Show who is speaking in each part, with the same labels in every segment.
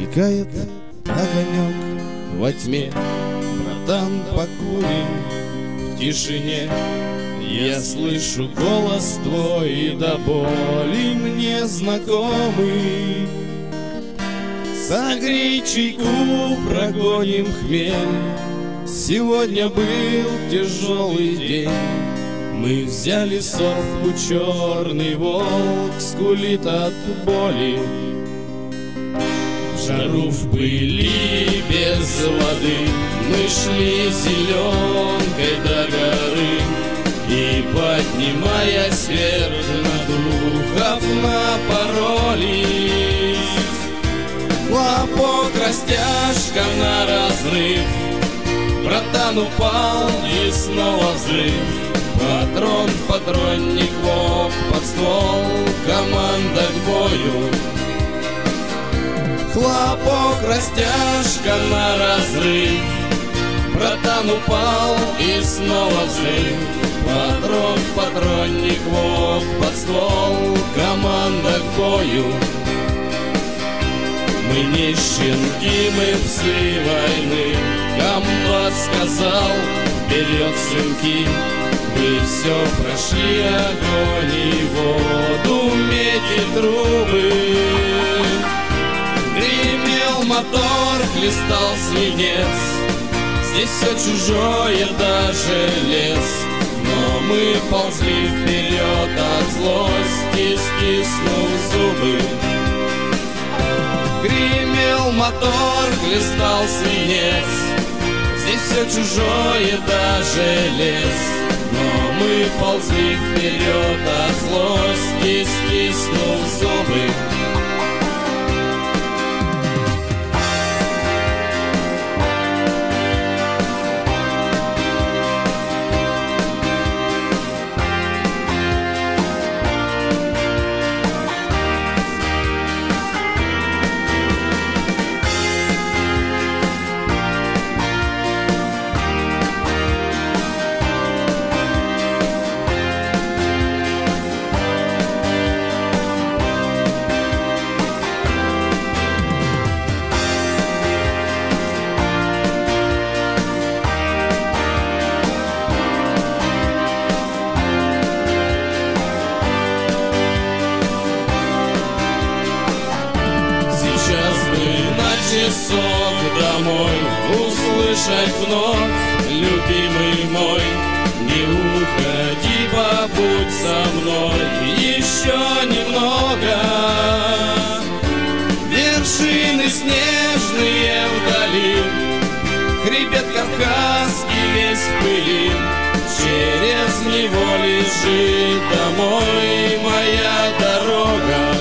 Speaker 1: Мелькает огонек во тьме, братан, покурим в тишине. Я слышу голос твой, до боли мне знакомый. Согрей чайку, прогоним хмель. Сегодня был тяжелый день. Мы взяли совку, черный волк скулит от боли. В жару, в пыли, без воды мы шли зеленкой до горы. И, поднимаясь вверх, на духов напоролись. Хлопок, растяжка на разрыв, братан упал и снова взрыв. Патрон в патронник, лоб под ствол, команда к бою. Хлопок, растяжка на разрыв, братан упал и снова взрыв. Патрон в патронник, лоб под ствол, команда к бою. Мы не щенки, мы псы войны. Комбат сказал: вперед, сынки! Вы все прошли, огонь и воду, медь и трубы. Гремел мотор, хлестал свинец. Здесь все чужое, даже лес. Но мы ползли вперед от злости, стиснув зубы. Гремел мотор, хлестал свинец. Здесь все чужое, даже лес. Но мы ползли вперед от злости, стиснув зубы. Часок домой, услышать вновь, любимый мой, не уходи, побудь со мной еще немного. Вершины снежные вдали, хребет кавказский весь в пыли. Через него лежит домой моя дорога.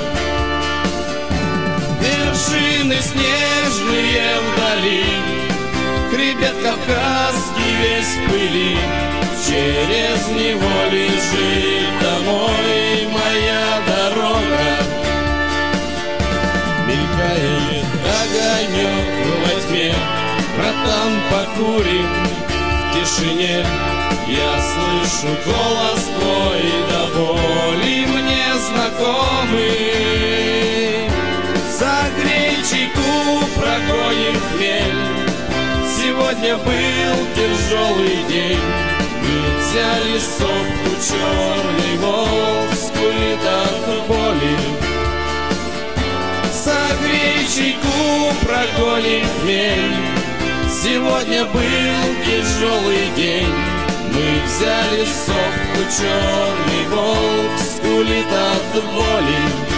Speaker 1: Вершины снежные вдали, хребет кавказский весь в пыли. Через него лежит домой моя дорога. Мелькает огонек во тьме, братан, покурим в тишине. Я слышу голос твой, до боли мне знакомый. Согрей чайку, прогоним хмель. Сегодня был тяжелый день. Мы взяли совку, черный волк скулит от боли. Согрей чайку, прогоним хмель. Сегодня был тяжелый день. Мы взяли совку, черный волк скулит от боли.